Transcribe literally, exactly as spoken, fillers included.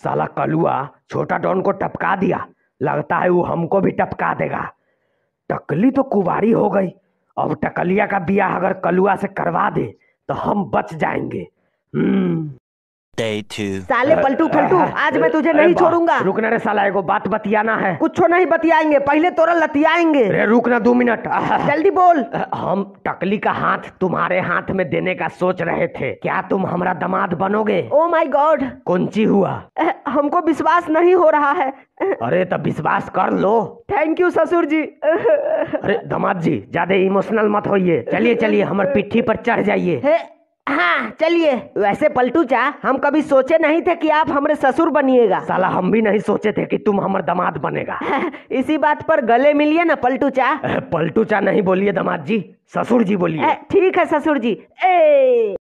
साला कलुआ छोटा डॉन को टपका दिया, लगता है वो हमको भी टपका देगा। टकली तो कुंवारी हो गई, अब टकलिया का बियाह अगर कलुआ से करवा दे तो हम बच जाएंगे। हम्म Day two. साले पलटू फलटू, आज मैं तुझे नहीं छोड़ूंगा। रुकना रे साला, एगो बात बतियाना है। कुछ नहीं बतियाएंगे, पहले तोरा लतियाएंगे। रे रुकना दो मिनट। जल्दी बोल। हम टकली का हाथ तुम्हारे हाथ में देने का सोच रहे थे, क्या तुम हमारा दामाद बनोगे? ओ माय गॉड, कौनची हुआ? हमको विश्वास नहीं हो रहा है। अरे तो विश्वास कर लो। थैंक यू ससुर जी। अरे दामाद जी ज्यादा इमोशनल मत होइए, चलिए चलिए हमारे पिट्ठी पर चढ़ जाइए। हाँ चलिए। वैसे पलटू चा, हम कभी सोचे नहीं थे कि आप हमारे ससुर बनिएगा। साला हम भी नहीं सोचे थे कि तुम हमारे दामाद बनेगा। इसी बात पर गले मिलिए ना पलटू चा। पलटू चा नहीं बोलिए दामाद जी, ससुर जी बोलिए। ठीक है ससुर जी। ए